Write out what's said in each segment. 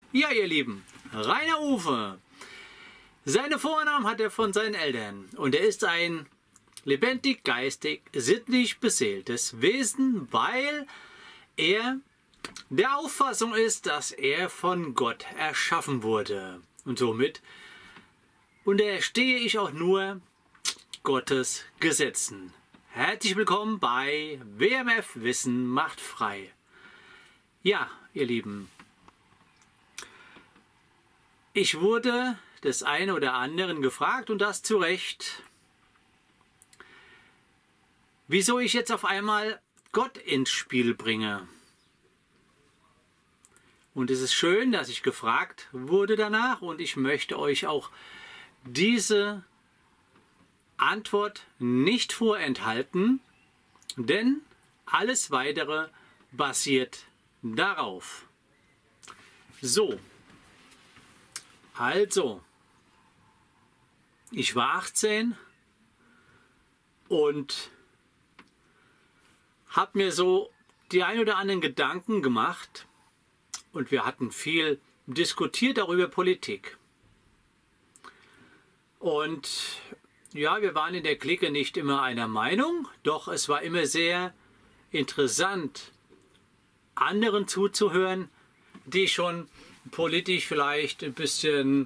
Ja, ihr Lieben, Rainer Uwe. Seine Vornamen hat er von seinen Eltern und er ist ein lebendig, geistig, sittlich beseeltes Wesen, weil er der Auffassung ist, dass er von Gott erschaffen wurde. Und somit unterstehe ich auch nur Gottes Gesetzen. Herzlich willkommen bei WMF Wissen macht frei. Ja, ihr Lieben, ich wurde des einen oder anderen gefragt, und das zu Recht, wieso ich jetzt auf einmal Gott ins Spiel bringe. Und es ist schön, dass ich gefragt wurde danach, und ich möchte euch auch diese Antwort nicht vorenthalten, denn alles Weitere basiert darauf. So, also, ich war 18 und habe mir so die ein oder anderen Gedanken gemacht, und wir hatten viel diskutiert auch über Politik. Und ja, wir waren in der Clique nicht immer einer Meinung, doch es war immer sehr interessant, anderen zuzuhören, die schon politisch vielleicht ein bisschen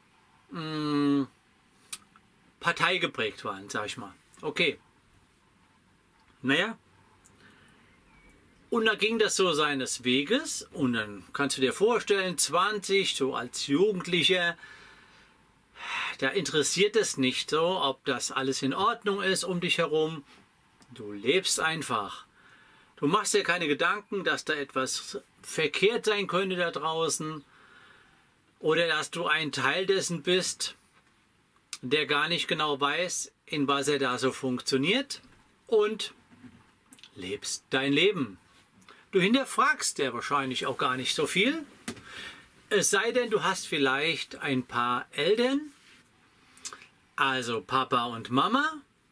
parteigeprägt waren, sag ich mal. Okay. Naja. Und da ging das so seines Weges, und dann kannst du dir vorstellen, 20, so als Jugendlicher, da interessiert es nicht so, ob das alles in Ordnung ist um dich herum. Du lebst einfach. Du machst dir keine Gedanken, dass da etwas verkehrt sein könnte da draußen, oder dass du ein Teil dessen bist, der gar nicht genau weiß, in was er da so funktioniert, und lebst dein Leben. Du hinterfragst ja wahrscheinlich auch gar nicht so viel, es sei denn, du hast vielleicht ein paar Eltern, also Papa und Mama,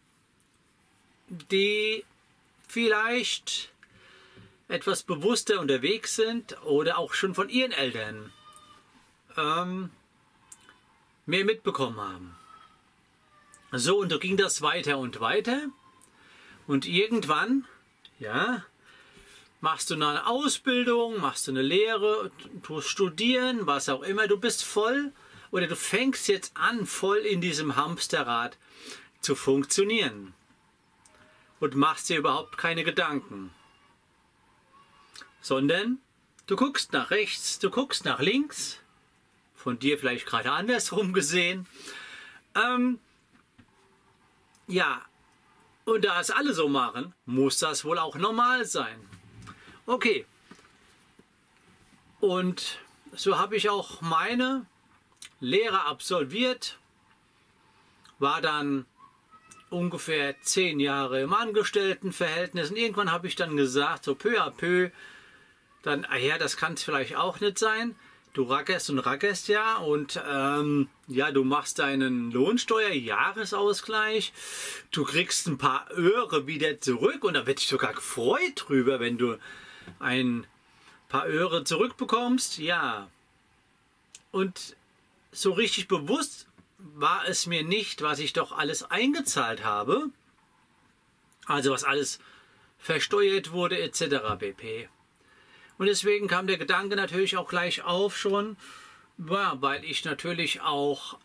die vielleicht etwas bewusster unterwegs sind oder auch schon von ihren Eltern mehr mitbekommen haben. So, und so ging das weiter und weiter, und irgendwann, ja, machst du eine Ausbildung, machst du eine Lehre, tust studieren, was auch immer, du bist voll, oder du fängst jetzt an, voll in diesem Hamsterrad zu funktionieren und machst dir überhaupt keine Gedanken, sondern du guckst nach rechts, du guckst nach links, von dir vielleicht gerade andersrum gesehen. Ja, und da es alle so machen, muss das wohl auch normal sein. Okay, und so habe ich auch meine Lehre absolviert, war dann ungefähr 10 Jahre im Angestelltenverhältnis, und irgendwann habe ich dann gesagt, so peu à peu, dann, ja, das kann es vielleicht auch nicht sein. Du rackerst und rackerst ja, und ja, du machst deinen Lohnsteuer-Jahresausgleich, du kriegst ein paar Öre wieder zurück, und da werde ich sogar gefreut drüber, wenn du ein paar Öre zurückbekommst, ja. Und so richtig bewusst war es mir nicht, was ich doch alles eingezahlt habe, also was alles versteuert wurde etc. pp. Und deswegen kam der Gedanke natürlich auch gleich auf schon, ja, weil ich natürlich auch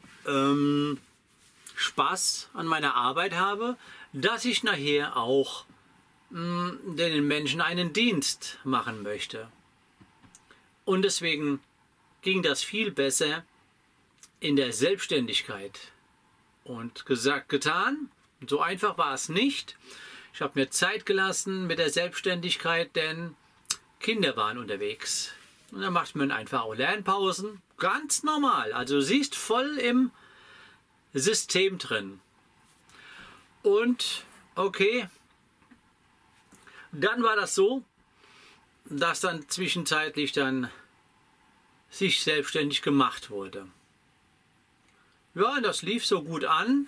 Spaß an meiner Arbeit habe, dass ich nachher auch den Menschen einen Dienst machen möchte. Und deswegen ging das viel besser in der Selbstständigkeit. Und gesagt, getan, so einfach war es nicht. Ich habe mir Zeit gelassen mit der Selbstständigkeit, denn Kinder waren unterwegs. Und da macht man einfach auch Lernpausen. Ganz normal. Also du siehst, voll im System drin. Und okay, dann war das so, dass dann zwischenzeitlich dann sich selbstständig gemacht wurde. Ja, das lief so gut an,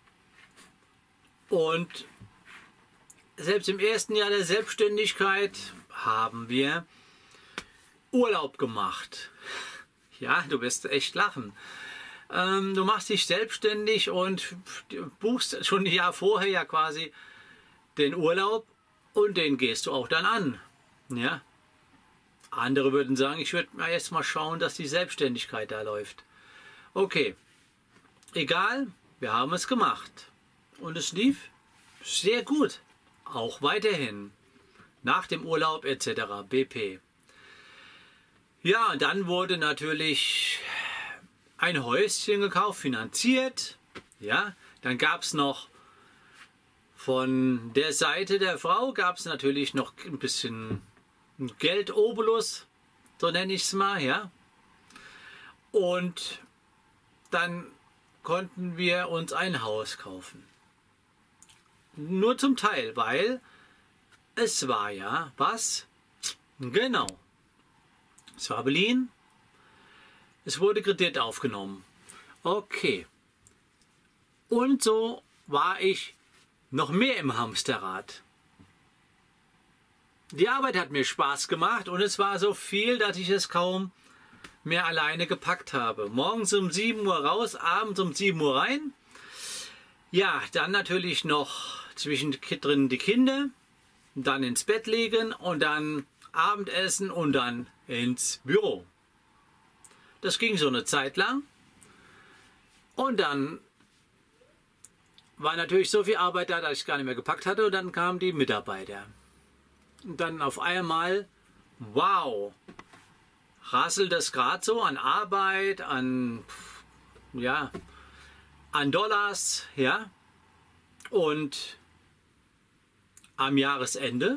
und selbst im ersten Jahr der Selbstständigkeit haben wir Urlaub gemacht. Ja, du wirst echt lachen. Du machst dich selbstständig und buchst schon ein Jahr vorher ja quasi den Urlaub und den gehst du auch dann an. Ja? Andere würden sagen, ich würde jetzt mal schauen, dass die Selbstständigkeit da läuft. Okay, egal, wir haben es gemacht. Und es lief sehr gut, auch weiterhin, nach dem Urlaub etc. BP. Ja, und dann wurde natürlich ein Häuschen gekauft, finanziert. Ja, dann gab es noch von der Seite der Frau gab es natürlich noch ein bisschen Geldobolus, so nenne ich es mal, ja. Und dann konnten wir uns ein Haus kaufen. Nur zum Teil, weil es war ja was? Genau. Es war Berlin. Es wurde Kredit aufgenommen. Okay. Und so war ich noch mehr im Hamsterrad. Die Arbeit hat mir Spaß gemacht und es war so viel, dass ich es kaum mehr alleine gepackt habe. Morgens um 7 Uhr raus, abends um 7 Uhr rein. Ja, dann natürlich noch zwischendrin die Kinder, dann ins Bett legen und dann Abendessen und dann ins Büro. Das ging so eine Zeit lang und dann war natürlich so viel Arbeit da, dass ich gar nicht mehr gepackt hatte und dann kamen die Mitarbeiter. Und dann auf einmal, wow, rasselt das gerade so an Arbeit, an, ja, an Dollars, ja, und am Jahresende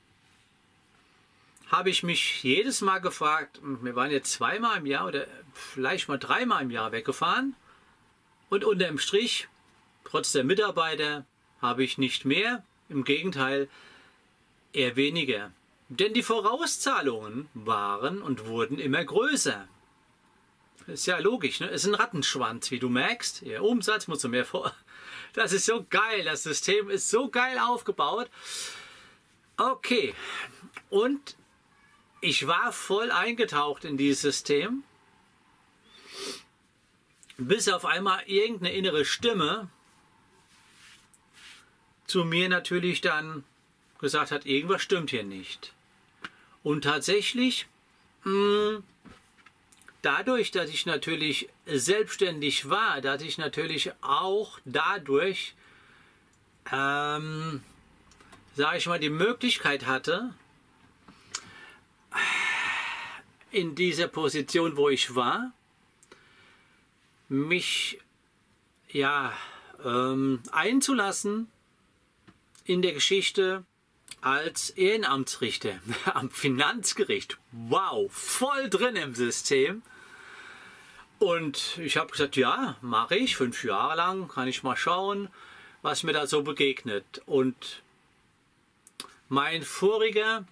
habe ich mich jedes Mal gefragt, wir waren jetzt zweimal im Jahr oder vielleicht mal dreimal im Jahr weggefahren und unterm Strich, trotz der Mitarbeiter, habe ich nicht mehr, im Gegenteil, eher weniger. Denn die Vorauszahlungen waren und wurden immer größer. Das ist ja logisch, ne? Es ist ein Rattenschwanz, wie du merkst. Ihr Umsatz muss mehr vor. Das ist so geil, das System ist so geil aufgebaut. Okay, und ich war voll eingetaucht in dieses System, bis auf einmal irgendeine innere Stimme zu mir natürlich dann gesagt hat, irgendwas stimmt hier nicht. Und tatsächlich, dadurch, dass ich natürlich selbstständig war, dass ich natürlich auch dadurch, sage ich mal, die Möglichkeit hatte, in dieser Position, wo ich war, mich ja einzulassen in der Geschichte als Ehrenamtsrichter am Finanzgericht. Wow, voll drin im System. Und ich habe gesagt, ja, mache ich. 5 Jahre lang kann ich mal schauen, was mir da so begegnet. Und mein voriger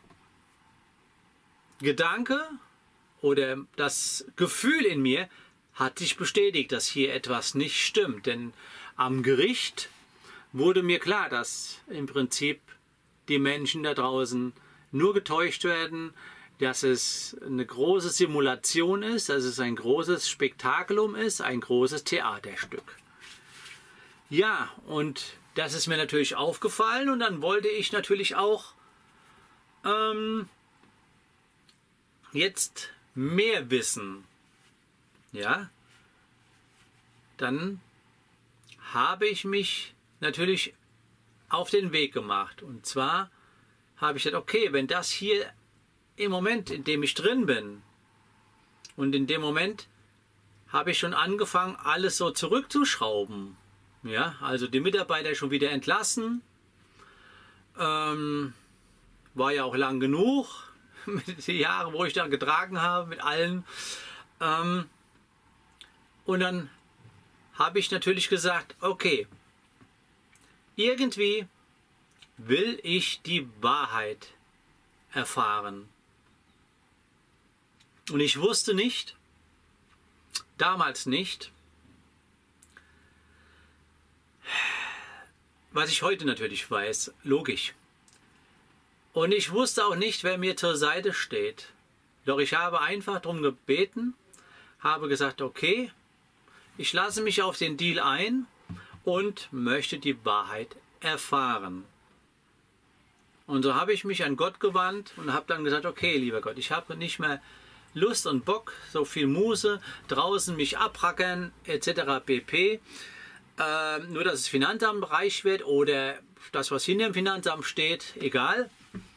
Gedanke oder das Gefühl in mir hat sich bestätigt, dass hier etwas nicht stimmt. Denn am Gericht wurde mir klar, dass im Prinzip die Menschen da draußen nur getäuscht werden, dass es eine große Simulation ist, dass es ein großes Spektakulum ist, ein großes Theaterstück. Ja, und das ist mir natürlich aufgefallen und dann wollte ich natürlich auch jetzt mehr wissen. Ja, dann habe ich mich natürlich auf den Weg gemacht. Und zwar habe ich gesagt, okay, wenn das hier im Moment, in dem ich drin bin, und in dem Moment habe ich schon angefangen, alles so zurückzuschrauben. Ja, also die Mitarbeiter schon wieder entlassen. War ja auch lang genug, mit den Jahren, wo ich da getragen habe, mit allen. Und dann habe ich natürlich gesagt, okay, irgendwie will ich die Wahrheit erfahren. Und ich wusste nicht, damals nicht, was ich heute natürlich weiß, logisch. Und ich wusste auch nicht, wer mir zur Seite steht. Doch ich habe einfach darum gebeten, habe gesagt, okay, ich lasse mich auf den Deal ein und möchte die Wahrheit erfahren. Und so habe ich mich an Gott gewandt und habe dann gesagt, okay, lieber Gott, ich habe nicht mehr Lust und Bock, so viel Muße, draußen mich abrackern etc. pp. Nur, dass das Finanzamt reich wird oder das, was hinter dem Finanzamt steht, egal.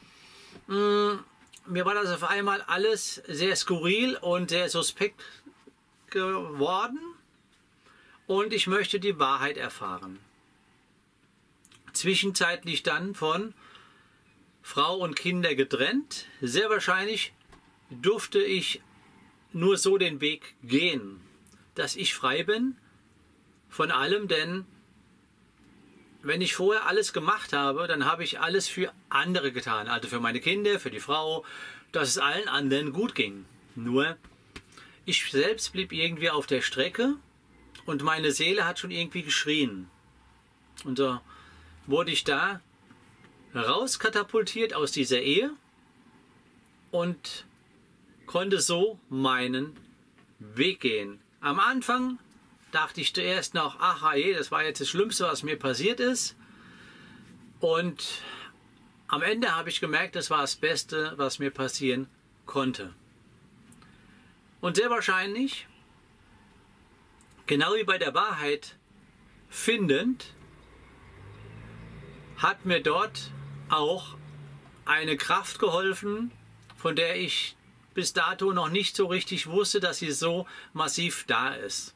Mir war das auf einmal alles sehr skurril und sehr suspekt geworden und ich möchte die Wahrheit erfahren. Zwischenzeitlich dann von Frau und Kinder getrennt. Sehr wahrscheinlich durfte ich nur so den Weg gehen, dass ich frei bin von allem, denn wenn ich vorher alles gemacht habe, dann habe ich alles für andere getan, also für meine Kinder, für die Frau, dass es allen anderen gut ging. Nur ich selbst blieb irgendwie auf der Strecke und meine Seele hat schon irgendwie geschrien. Und so wurde ich da rauskatapultiert aus dieser Ehe und konnte so meinen Weg gehen. Am Anfang dachte ich zuerst noch, ach je, das war jetzt das Schlimmste, was mir passiert ist. Und am Ende habe ich gemerkt, das war das Beste, was mir passieren konnte. Und sehr wahrscheinlich, genau wie bei der Wahrheit findend, hat mir dort auch eine Kraft geholfen, von der ich bis dato noch nicht so richtig wusste, dass sie so massiv da ist.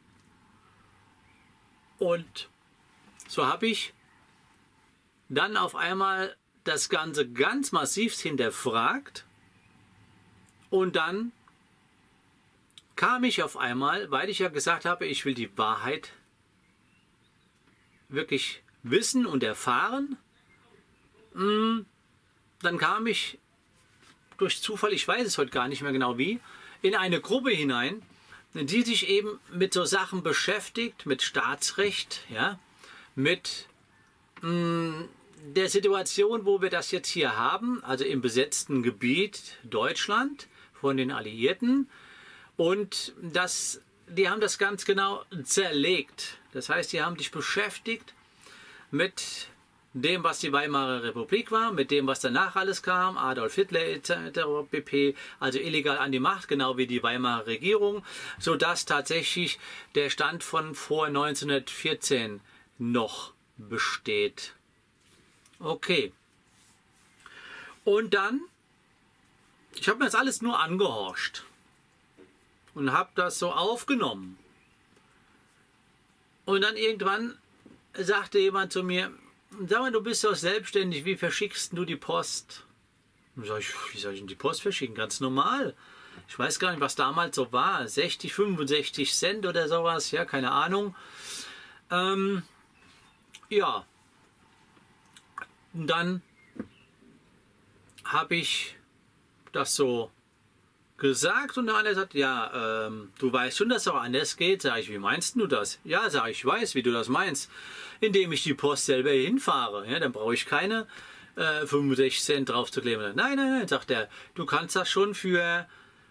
Und so habe ich dann auf einmal das Ganze ganz massiv hinterfragt und dann kam ich auf einmal, weil ich ja gesagt habe, ich will die Wahrheit wirklich wissen und erfahren, dann kam ich durch Zufall, ich weiß es heute gar nicht mehr genau wie, in eine Gruppe hinein, die sich eben mit so Sachen beschäftigt, mit Staatsrecht, ja, mit der Situation, wo wir das jetzt hier haben, also im besetzten Gebiet Deutschland von den Alliierten. Und die haben das ganz genau zerlegt. Das heißt, die haben sich beschäftigt mit dem, was die Weimarer Republik war, mit dem, was danach alles kam, Adolf Hitler etc. pp., also illegal an die Macht, genau wie die Weimarer Regierung, sodass tatsächlich der Stand von vor 1914 noch besteht. Okay. Und dann, ich habe mir das alles nur angehorcht und habe das so aufgenommen. Und dann irgendwann sagte jemand zu mir, sag mal, du bist doch selbstständig, wie verschickst du die Post? Und sag ich, wie soll ich denn die Post verschicken? Ganz normal. Ich weiß gar nicht, was damals so war. 60, 65 Cent oder sowas, ja, keine Ahnung. Ja. Und dann habe ich das so gesagt und der andere sagt, ja, du weißt schon, dass es auch anders geht. Sag ich, wie meinst du das? Ja, sag ich, weiß, wie du das meinst. Indem ich die Post selber hinfahre. Ja, dann brauche ich keine 65 Cent drauf zu kleben. Nein, nein, nein, sagt er, du kannst das schon für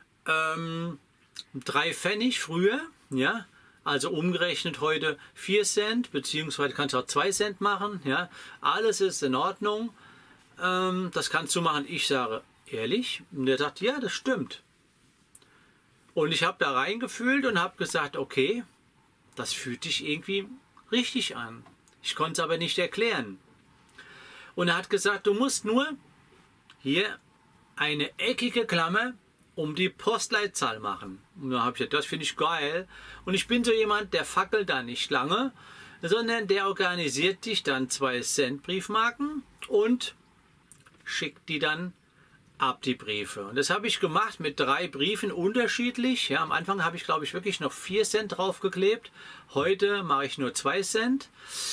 3 Pfennig früher, ja, also umgerechnet heute 4 Cent, beziehungsweise kannst du auch 2 Cent machen, ja, alles ist in Ordnung, das kannst du machen. Ich sage, ehrlich? Und der sagt, ja, das stimmt. Und ich habe da reingefühlt und habe gesagt, okay, das fühlt sich irgendwie richtig an. Ich konnte es aber nicht erklären. Und er hat gesagt, du musst nur hier eine eckige Klammer um die Postleitzahl machen. Und da habe ich gesagt, das finde ich geil. Und ich bin so jemand, der fackelt da nicht lange, sondern der organisiert sich dann 2 Cent Briefmarken und schickt die dann ab, die Briefe. Und das habe ich gemacht mit 3 Briefen unterschiedlich. Ja, am Anfang habe ich, glaube ich, wirklich noch 4 Cent draufgeklebt. Heute mache ich nur 2 Cent.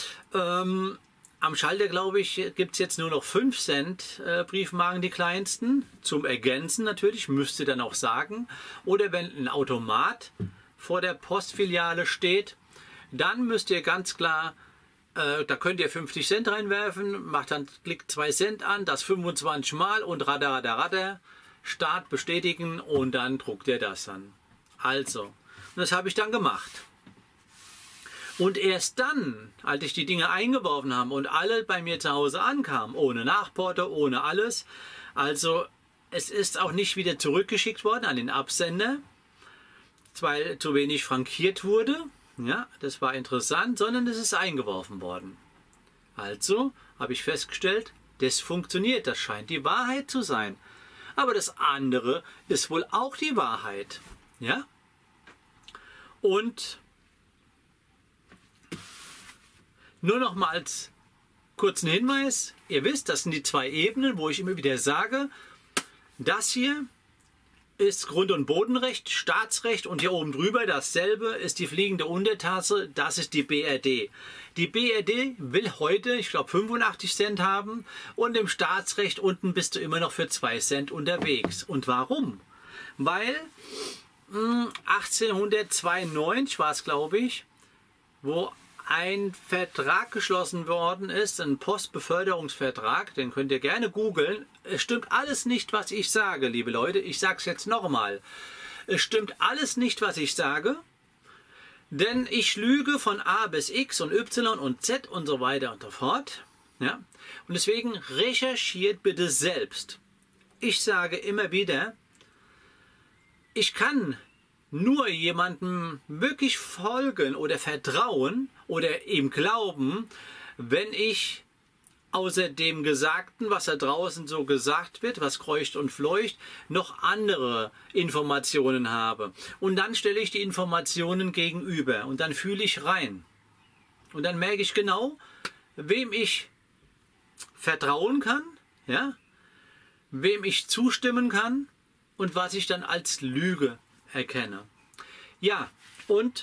Am Schalter, glaube ich, gibt es jetzt nur noch 5 Cent Briefmarken, die kleinsten. Zum Ergänzen natürlich, müsst ihr dann auch sagen. Oder wenn ein Automat vor der Postfiliale steht, dann müsst ihr ganz klar, da könnt ihr 50 Cent reinwerfen, macht dann, klickt 2 Cent an, das 25 Mal und radar, Start bestätigen und dann druckt ihr das dann. Also, und das habe ich dann gemacht. Und erst dann, als ich die Dinge eingeworfen habe und alle bei mir zu Hause ankamen, ohne Nachporto, ohne alles, also es ist auch nicht wieder zurückgeschickt worden an den Absender, weil zu wenig frankiert wurde, ja, das war interessant, sondern es ist eingeworfen worden. Also habe ich festgestellt, das funktioniert, das scheint die Wahrheit zu sein. Aber das andere ist wohl auch die Wahrheit, ja. Und nur noch mal als kurzen Hinweis, ihr wisst, das sind die zwei Ebenen, wo ich immer wieder sage, das hier ist Grund- und Bodenrecht, Staatsrecht und hier oben drüber dasselbe ist die fliegende Untertasse, das ist die BRD. Die BRD will heute, ich glaube 85 Cent haben und im Staatsrecht unten bist du immer noch für 2 Cent unterwegs. Und warum? Weil 1892 war es, glaube ich, wo ein Vertrag geschlossen worden ist, ein Postbeförderungsvertrag, den könnt ihr gerne googeln. Es stimmt alles nicht, was ich sage, liebe Leute. Ich sage es jetzt nochmal. Es stimmt alles nicht, was ich sage, denn ich lüge von A bis X und Y und Z und so weiter und so fort. Ja? Und deswegen recherchiert bitte selbst. Ich sage immer wieder, ich kann nur jemandem wirklich folgen oder vertrauen oder ihm glauben, wenn ich außer dem Gesagten, was da draußen so gesagt wird, was kreucht und fleucht, noch andere Informationen habe. Und dann stelle ich die Informationen gegenüber und dann fühle ich rein. Und dann merke ich genau, wem ich vertrauen kann, ja, wem ich zustimmen kann und was ich dann als Lüge erkenne. Ja, und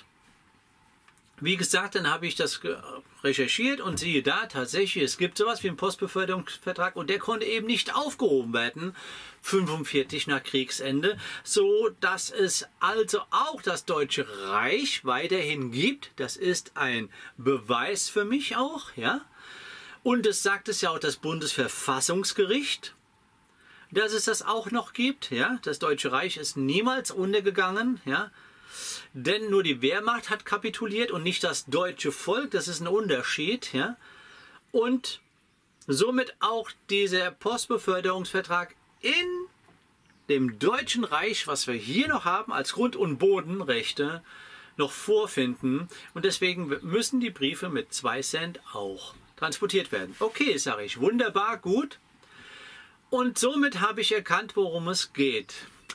wie gesagt, dann habe ich das recherchiert und siehe da, tatsächlich, es gibt sowas wie einen Postbeförderungsvertrag und der konnte eben nicht aufgehoben werden, 45 nach Kriegsende, so dass es also auch das Deutsche Reich weiterhin gibt. Das ist ein Beweis für mich auch, ja. Und es sagt es ja auch das Bundesverfassungsgericht, dass es das auch noch gibt, ja. Das Deutsche Reich ist niemals untergegangen, ja. Denn nur die Wehrmacht hat kapituliert und nicht das deutsche Volk, das ist ein Unterschied, ja. Und somit auch dieser Postbeförderungsvertrag in dem Deutschen Reich, was wir hier noch haben als Grund- und Bodenrechte, noch vorfinden. Und deswegen müssen die Briefe mit 2 Cent auch transportiert werden. Okay, sage ich, wunderbar, gut. Und somit habe ich erkannt, worum es geht.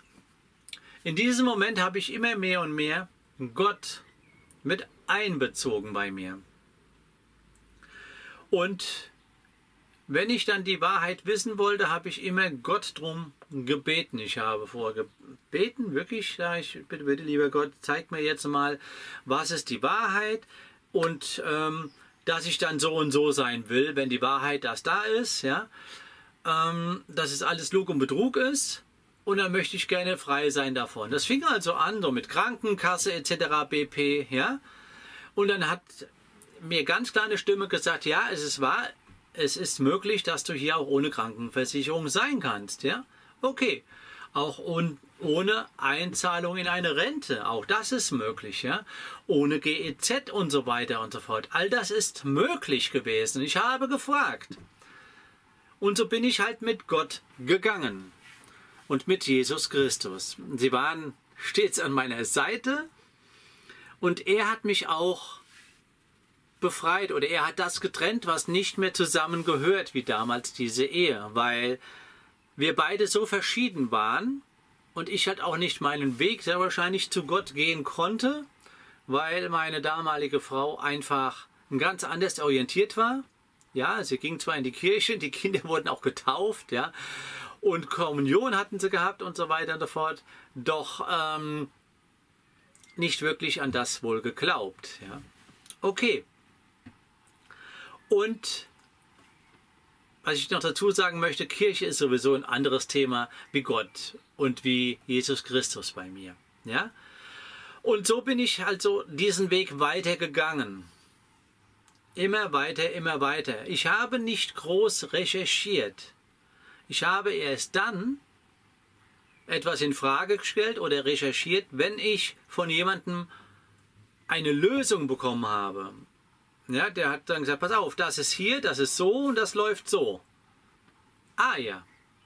In diesem Moment habe ich immer mehr und mehr Gott mit einbezogen bei mir. Und wenn ich dann die Wahrheit wissen wollte, habe ich immer Gott drum gebeten. Ich habe vorher gebeten, wirklich, sage ich, bitte, bitte, lieber Gott, zeig mir jetzt mal, was ist die Wahrheit und dass ich dann so und so sein will, wenn die Wahrheit das da ist, ja, dass es alles Lug und Betrug ist. Und dann möchte ich gerne frei sein davon. Das fing also an, so mit Krankenkasse etc. BP, ja. Und dann hat mir ganz klar eine Stimme gesagt, ja, es ist wahr, es ist möglich, dass du hier auch ohne Krankenversicherung sein kannst, ja. Okay, auch ohne Einzahlung in eine Rente, auch das ist möglich, ja. Ohne GEZ und so weiter und so fort. All das ist möglich gewesen. Ich habe gefragt. Und so bin ich halt mit Gott gegangen. Und mit Jesus Christus. Sie waren stets an meiner Seite und er hat mich auch befreit oder er hat das getrennt, was nicht mehr zusammengehört wie damals diese Ehe, weil wir beide so verschieden waren und ich halt auch nicht meinen Weg sehr wahrscheinlich zu Gott gehen konnte, weil meine damalige Frau einfach ganz anders orientiert war. Ja, sie ging zwar in die Kirche, die Kinder wurden auch getauft, ja, und Kommunion hatten sie gehabt und so weiter und so fort, doch nicht wirklich an das wohl geglaubt. Ja. Okay. Und was ich noch dazu sagen möchte, Kirche ist sowieso ein anderes Thema wie Gott und wie Jesus Christus bei mir. Ja. Und so bin ich also diesen Weg weitergegangen. Immer weiter, immer weiter. Ich habe nicht groß recherchiert. Ich habe erst dann etwas in Frage gestellt oder recherchiert, wenn ich von jemandem eine Lösung bekommen habe. Ja, der hat dann gesagt, pass auf, das ist hier, das ist so und das läuft so. Ah ja.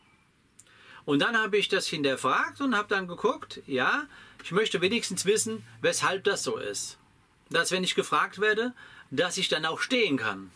Und dann habe ich das hinterfragt und habe dann geguckt, ja, ich möchte wenigstens wissen, weshalb das so ist. Dass, wenn ich gefragt werde, dass ich dann auch stehen kann.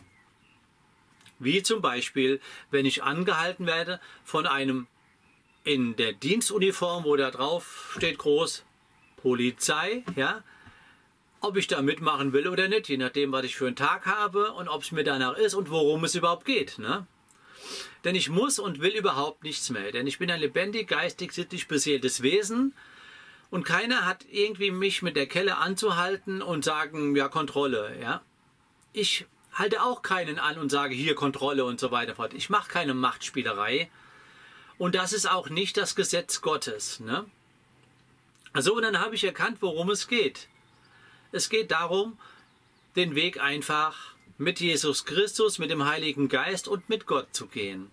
Wie zum Beispiel, wenn ich angehalten werde von einem in der Dienstuniform, wo da drauf steht groß Polizei, ja, ob ich da mitmachen will oder nicht, je nachdem, was ich für einen Tag habe und ob es mir danach ist und worum es überhaupt geht. Ne? Denn ich muss und will überhaupt nichts mehr, denn ich bin ein lebendig, geistig, sittlich beseeltes Wesen und keiner hat irgendwie mich mit der Kelle anzuhalten und sagen, ja, Kontrolle. Ja? Ich halte auch keinen an und sage, hier Kontrolle und so weiter fort. Ich mache keine Machtspielerei und das ist auch nicht das Gesetz Gottes. Ne? Also, und dann habe ich erkannt, worum es geht. Es geht darum, den Weg einfach mit Jesus Christus, mit dem Heiligen Geist und mit Gott zu gehen.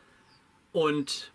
Und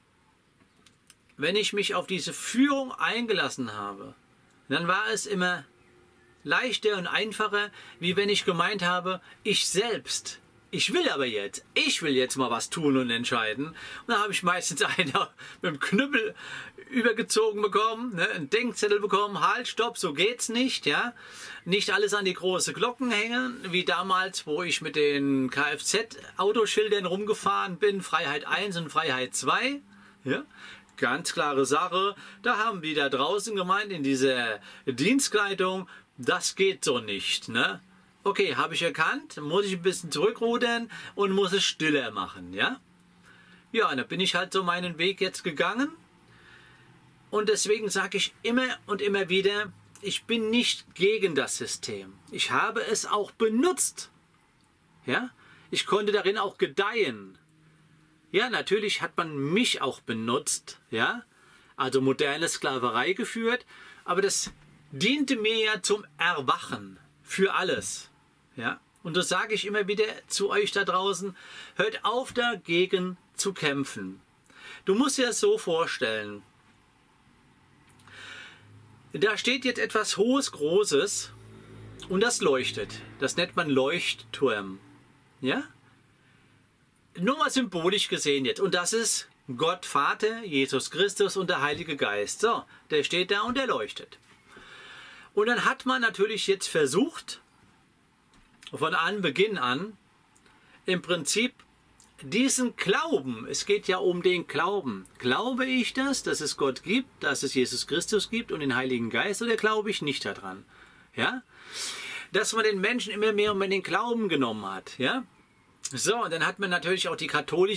wenn ich mich auf diese Führung eingelassen habe, dann war es immer leichter und einfacher, wie wenn ich gemeint habe, ich selbst, ich will jetzt mal was tun und entscheiden. Und da habe ich meistens einer mit dem Knüppel übergezogen bekommen, ne, einen Denkzettel bekommen, halt, stopp, so geht's nicht, ja. Nicht alles an die große Glocken hängen, wie damals, wo ich mit den Kfz-Autoschildern rumgefahren bin, Freiheit 1 und Freiheit 2, ja. Ganz klare Sache, da haben die da draußen gemeint, in dieser Dienstkleidung, das geht so nicht, ne. Okay, habe ich erkannt, muss ich ein bisschen zurückrudern und muss es stiller machen, ja. Ja, und da bin ich halt so meinen Weg jetzt gegangen. Und deswegen sage ich immer und immer wieder, ich bin nicht gegen das System. Ich habe es auch benutzt. Ja? Ich konnte darin auch gedeihen. Ja, natürlich hat man mich auch benutzt. Ja? Also moderne Sklaverei geführt. Aber das diente mir ja zum Erwachen für alles. Ja? Und das sage ich immer wieder zu euch da draußen. Hört auf, dagegen zu kämpfen. Du musst dir das so vorstellen. Da steht jetzt etwas Hohes, Großes und das leuchtet. Das nennt man Leuchtturm. Ja? Nur mal symbolisch gesehen jetzt. Und das ist Gott Vater, Jesus Christus und der Heilige Geist. So, der steht da und der leuchtet. Und dann hat man natürlich jetzt versucht, von Anbeginn an, im Prinzip diesen Glauben, es geht ja um den Glauben. Glaube ich das, dass es Gott gibt, dass es Jesus Christus gibt und den Heiligen Geist, oder glaube ich nicht daran? Ja? Dass man den Menschen immer mehr um den Glauben genommen hat. Ja? So, und dann hat man natürlich auch die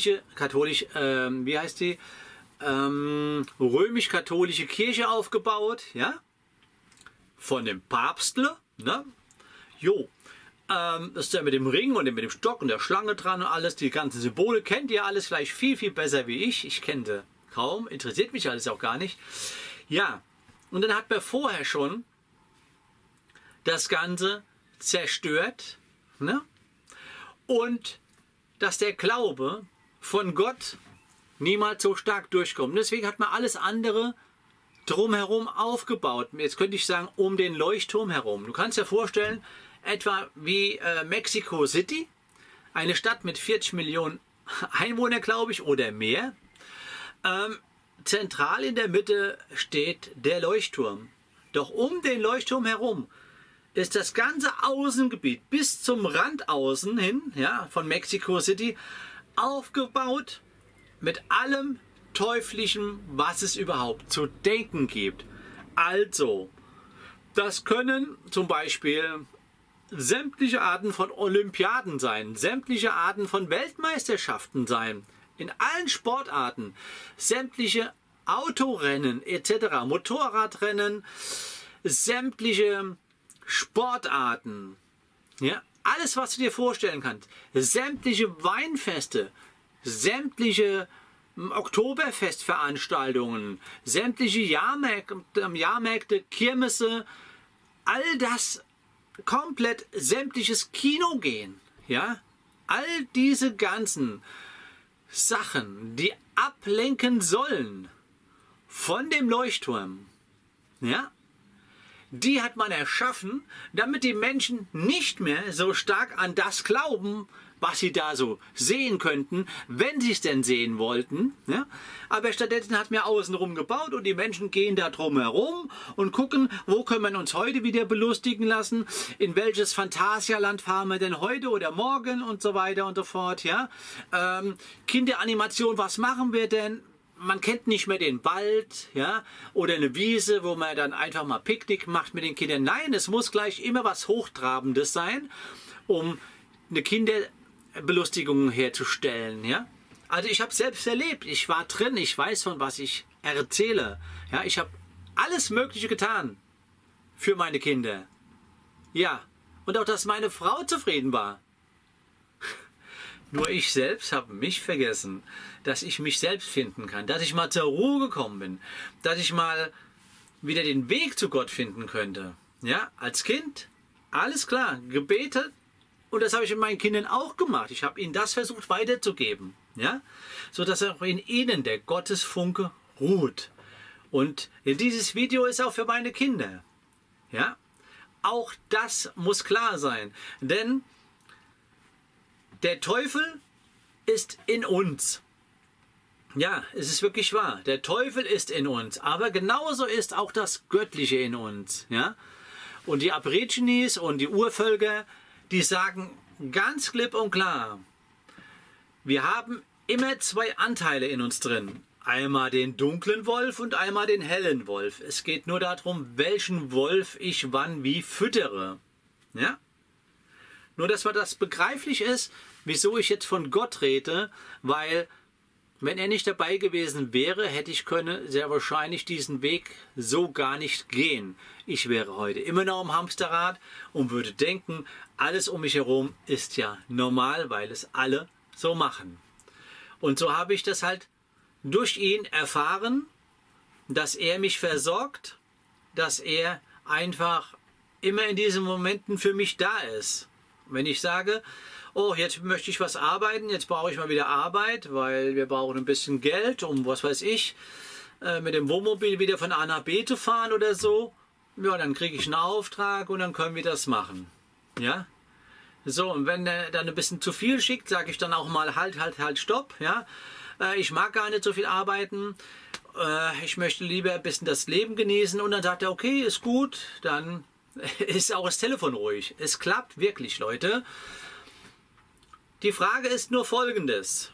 römisch-katholische Kirche aufgebaut, ja? Von dem Papstle, ne? Jo. Das ist ja mit dem Ring und mit dem Stock und der Schlange dran und alles, die ganzen Symbole, kennt ihr alles vielleicht viel, viel besser wie ich. Ich kenne sie kaum, interessiert mich alles auch gar nicht. Ja, und dann hat man vorher schon das Ganze zerstört, ne? Und dass der Glaube von Gott niemals so stark durchkommt. Deswegen hat man alles andere drumherum aufgebaut. Jetzt könnte ich sagen, um den Leuchtturm herum. Du kannst dir vorstellen, etwa wie Mexico City, eine Stadt mit 40 Millionen Einwohnern, glaube ich, oder mehr. Zentral in der Mitte steht der Leuchtturm. Doch um den Leuchtturm herum ist das ganze Außengebiet bis zum Rand außen hin, ja, von Mexico City aufgebaut mit allem Teuflischen, was es überhaupt zu denken gibt. Also, das können zum Beispiel sämtliche Arten von Olympiaden sein, sämtliche Arten von Weltmeisterschaften sein, in allen Sportarten, sämtliche Autorennen etc., Motorradrennen, sämtliche Sportarten, ja, alles, was du dir vorstellen kannst, sämtliche Weinfeste, sämtliche Oktoberfestveranstaltungen, sämtliche Jahrmärkte, Kirmesse, all das, komplett sämtliches Kino gehen, ja, all diese ganzen Sachen, die ablenken sollen von dem Leuchtturm, ja, die hat man erschaffen, damit die Menschen nicht mehr so stark an das glauben, was sie da so sehen könnten, wenn sie es denn sehen wollten. Ja? Aber stattdessen hat man außenrum gebaut und die Menschen gehen da drum herum und gucken, wo können wir uns heute wieder belustigen lassen, in welches Phantasialand fahren wir denn heute oder morgen und so weiter und so fort. Ja? Kinderanimation, was machen wir denn? Man kennt nicht mehr den Wald, ja, oder eine Wiese, wo man dann einfach mal Picknick macht mit den Kindern. Nein, es muss gleich immer was Hochtrabendes sein, um eine Kinderbelustigung herzustellen, ja. Also ich habe es selbst erlebt, ich war drin, ich weiß, von was ich erzähle. Ja, ich habe alles Mögliche getan für meine Kinder. Ja, und auch, dass meine Frau zufrieden war. Nur ich selbst habe mich vergessen, dass ich mich selbst finden kann, dass ich mal zur Ruhe gekommen bin, dass ich mal wieder den Weg zu Gott finden könnte. Ja, als Kind, alles klar, gebetet und das habe ich mit meinen Kindern auch gemacht. Ich habe ihnen das versucht weiterzugeben, ja, so dass auch in ihnen der Gottesfunke ruht. Und dieses Video ist auch für meine Kinder. Ja, auch das muss klar sein, denn der Teufel ist in uns. Ja, es ist wirklich wahr. Der Teufel ist in uns. Aber genauso ist auch das Göttliche in uns. Ja? Und die Aborigines und die Urvölker, die sagen ganz klipp und klar, wir haben immer zwei Anteile in uns drin. Einmal den dunklen Wolf und einmal den hellen Wolf. Es geht nur darum, welchen Wolf ich wann wie füttere. Ja? Nur, dass mir das begreiflich ist, wieso ich jetzt von Gott rede, weil, wenn er nicht dabei gewesen wäre, hätte ich können sehr wahrscheinlich diesen Weg so gar nicht gehen. Ich wäre heute immer noch im Hamsterrad und würde denken, alles um mich herum ist ja normal, weil es alle so machen. Und so habe ich das halt durch ihn erfahren, dass er mich versorgt, dass er einfach immer in diesen Momenten für mich da ist. Wenn ich sage, oh, jetzt möchte ich was arbeiten, jetzt brauche ich mal wieder Arbeit, weil wir brauchen ein bisschen Geld, um, was weiß ich, mit dem Wohnmobil wieder von A nach B zu fahren oder so, ja, dann kriege ich einen Auftrag und dann können wir das machen. Ja? So, und wenn er dann ein bisschen zu viel schickt, sage ich dann auch mal halt, stopp, ja? Ich mag gar nicht so viel arbeiten, ich möchte lieber ein bisschen das Leben genießen und dann sagt er, okay, ist gut, dann ist auch das Telefon ruhig. Es klappt wirklich, Leute. Die Frage ist nur folgendes.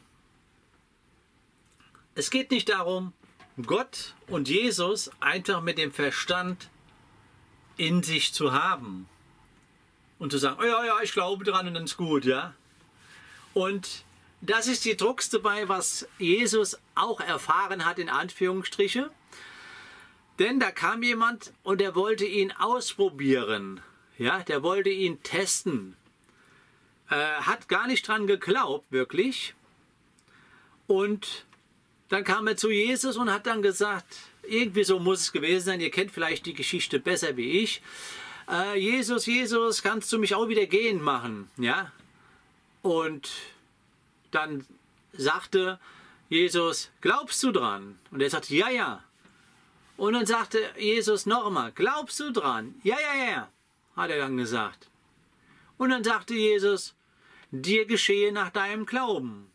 Es geht nicht darum, Gott und Jesus einfach mit dem Verstand in sich zu haben und zu sagen, oh ja, ja, ich glaube dran und dann ist gut, ja. Und das ist die Krux dabei, was Jesus auch erfahren hat, in Anführungsstriche. Denn da kam jemand und der wollte ihn ausprobieren. Ja, der wollte ihn testen. Hat gar nicht dran geglaubt, wirklich. Und dann kam er zu Jesus und hat dann gesagt, irgendwie so muss es gewesen sein, ihr kennt vielleicht die Geschichte besser wie ich. Jesus, Jesus, kannst du mich auch wieder gehen machen? Ja? Und dann sagte Jesus, glaubst du dran? Und er sagte, ja, ja. Und dann sagte Jesus nochmal, glaubst du dran? Ja, ja, ja, hat er dann gesagt. Und dann sagte Jesus, dir geschehe nach deinem Glauben.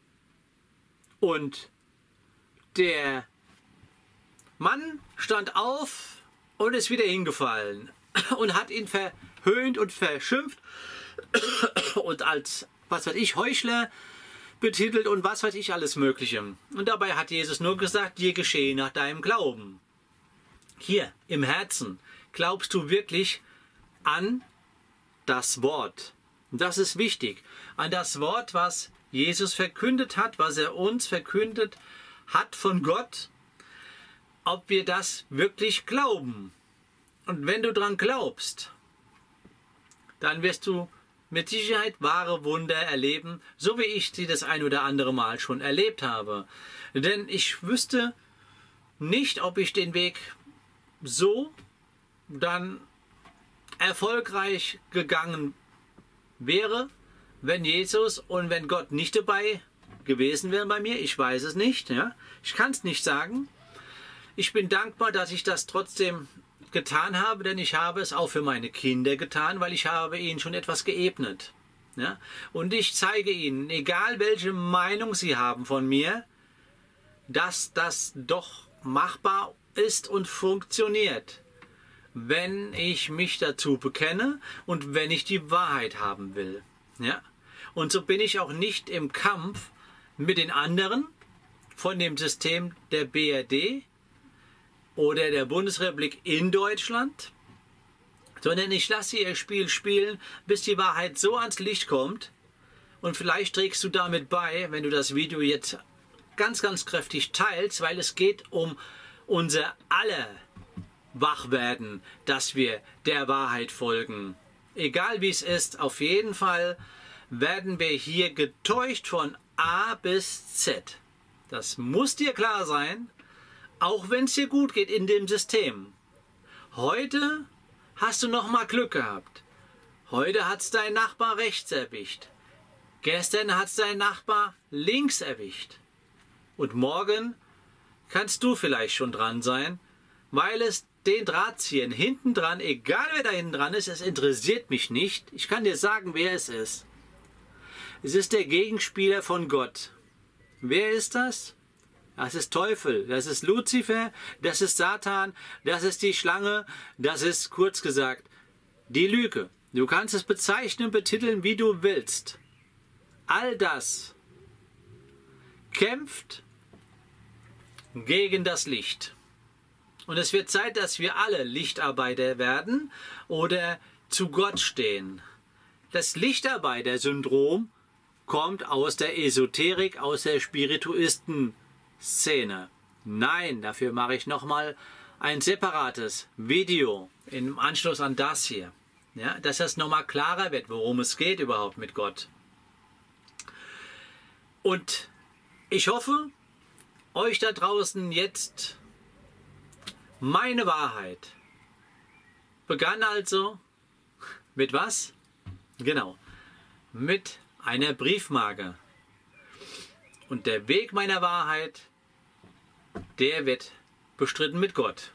Und der Mann stand auf und ist wieder hingefallen und hat ihn verhöhnt und verschimpft und als, was weiß ich, Heuchler betitelt und was weiß ich alles Mögliche. Und dabei hat Jesus nur gesagt, dir geschehe nach deinem Glauben. Hier im Herzen glaubst du wirklich an das Wort. Und das ist wichtig. An das Wort, was Jesus verkündet hat, was er uns verkündet hat von Gott, ob wir das wirklich glauben. Und wenn du daran glaubst, dann wirst du mit Sicherheit wahre Wunder erleben, so wie ich sie das ein oder andere Mal schon erlebt habe. Denn ich wüsste nicht, ob ich den Weg so dann erfolgreich gegangen wäre, wenn Jesus und wenn Gott nicht dabei gewesen wäre bei mir. Ich weiß es nicht. Ja? Ich kann es nicht sagen. Ich bin dankbar, dass ich das trotzdem getan habe, denn ich habe es auch für meine Kinder getan, weil ich habe ihnen schon etwas geebnet. Ja? Und ich zeige ihnen, egal welche Meinung sie haben von mir, dass das doch machbar ist und funktioniert, wenn ich mich dazu bekenne und wenn ich die Wahrheit haben will. Ja? Und so bin ich auch nicht im Kampf mit den anderen von dem System der BRD oder der Bundesrepublik in Deutschland, sondern ich lasse ihr Spiel spielen, bis die Wahrheit so ans Licht kommt. Und vielleicht trägst du damit bei, wenn du das Video jetzt ganz, ganz kräftig teilst, weil es geht um unser aller Wachwerden, dass wir der Wahrheit folgen. Egal wie es ist, auf jeden Fall werden wir hier getäuscht von A bis Z. Das muss dir klar sein, auch wenn es dir gut geht in dem System. Heute hast du noch mal Glück gehabt. Heute hat es dein Nachbar rechts erwischt. Gestern hat es dein Nachbar links erwischt. Und morgen kannst du vielleicht schon dran sein, weil es den Drahtziehern hinten dran, egal wer da hinten dran ist, es interessiert mich nicht. Ich kann dir sagen, wer es ist. Es ist der Gegenspieler von Gott. Wer ist das? Das ist Teufel, das ist Luzifer, das ist Satan, das ist die Schlange, das ist, kurz gesagt, die Lüge. Du kannst es bezeichnen, betiteln, wie du willst. All das kämpft gegen das Licht. Und es wird Zeit, dass wir alle Lichtarbeiter werden oder zu Gott stehen. Das Lichtarbeiter-Syndrom kommt aus der Esoterik, aus der Spirituisten-Szene. Nein, dafür mache ich nochmal ein separates Video im Anschluss an das hier. Ja, dass das nochmal klarer wird, worum es geht überhaupt mit Gott. Und ich hoffe, euch da draußen jetzt meine Wahrheit begann also mit was? Genau, mit einer Briefmarke. Und der Weg meiner Wahrheit, der wird bestritten mit Gott.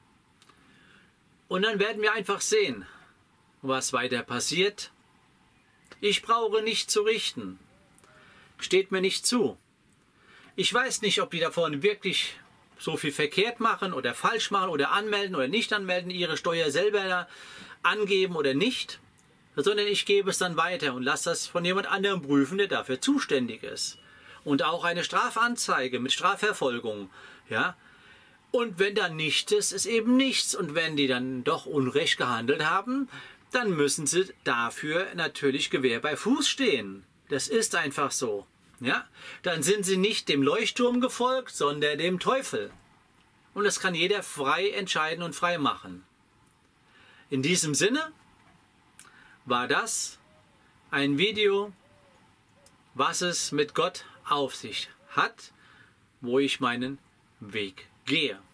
Und dann werden wir einfach sehen, was weiter passiert. Ich brauche nicht zu richten. Steht mir nicht zu. Ich weiß nicht, ob die davon wirklich so viel verkehrt machen oder falsch machen oder anmelden oder nicht anmelden, ihre Steuer selber angeben oder nicht, sondern ich gebe es dann weiter und lasse das von jemand anderem prüfen, der dafür zuständig ist. Und auch eine Strafanzeige mit Strafverfolgung. Ja? Und wenn dann nichts ist, ist eben nichts. Und wenn die dann doch unrecht gehandelt haben, dann müssen sie dafür natürlich Gewehr bei Fuß stehen. Das ist einfach so. Ja? Dann sind sie nicht dem Leuchtturm gefolgt, sondern dem Teufel. Und das kann jeder frei entscheiden und frei machen. In diesem Sinne war das ein Video, was es mit Gott auf sich hat, wo ich meinen Weg gehe.